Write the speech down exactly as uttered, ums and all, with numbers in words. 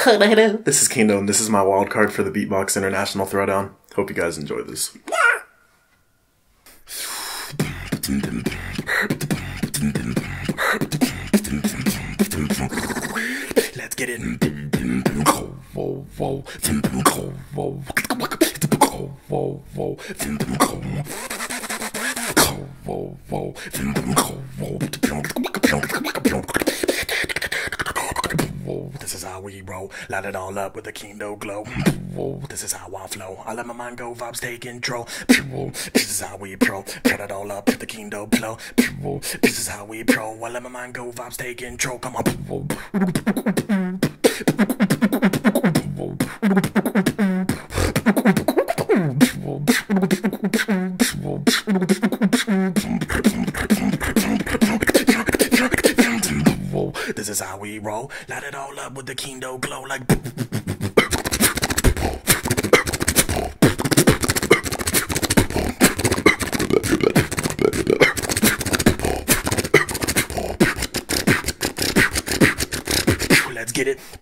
This is Kindo, and this is my wild card for the Beatbox International Throwdown. Hope you guys enjoy this. Let's get it. This is how we roll, light it all up with a Kindo glow. This is how I flow, I let my mind go, vibes take control. This is how we pro, cut it all up with the Kindo flow. This is how we pro, I let my mind go, vibes take control. Come on. This is how we roll, light it all up with the Kindo glow like. Let's get it.